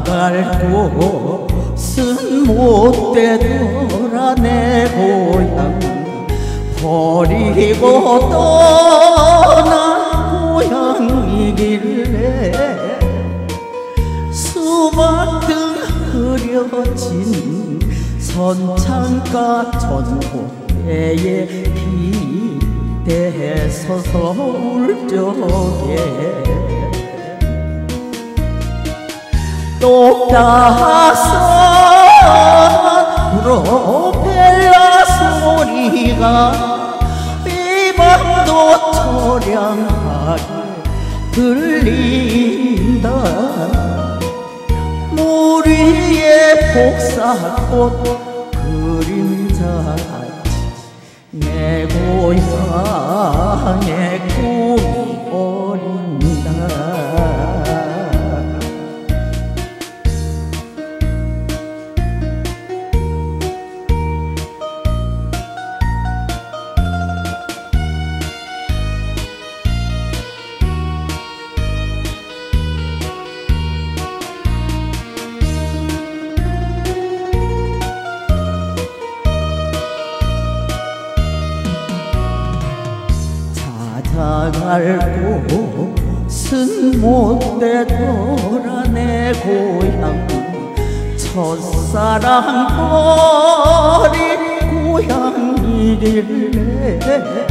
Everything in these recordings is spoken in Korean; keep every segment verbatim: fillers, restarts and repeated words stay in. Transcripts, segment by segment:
찾아갈 곳은 못 되돌아 내 고향 버리고 떠난 고향이길래 수박등 흐려진 선창가 전봇대에 기대에 서서 울 적에 똑딱선 프로펠러 소리가 이 밤도 처량하게 들린다. 물 위에 복사꽃 그림자같이 내 고향의 꿈이 어린다. 찾아갈 곳은 못 되돌아 내 고향 첫사랑 버린 고향이길래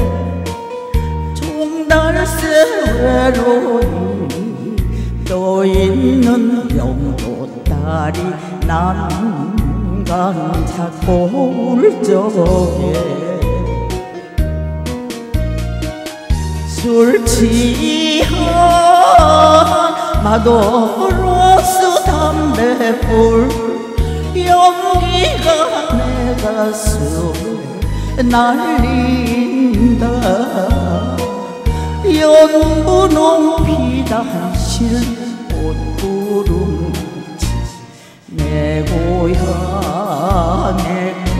종달새 외로이 떠있는 영도다리 난간 찾고 울 적에 술 취한 마도로스 담배불 연기가 내 가슴에 날린다. 연분홍 피단실 꽃구름같이 내 고향의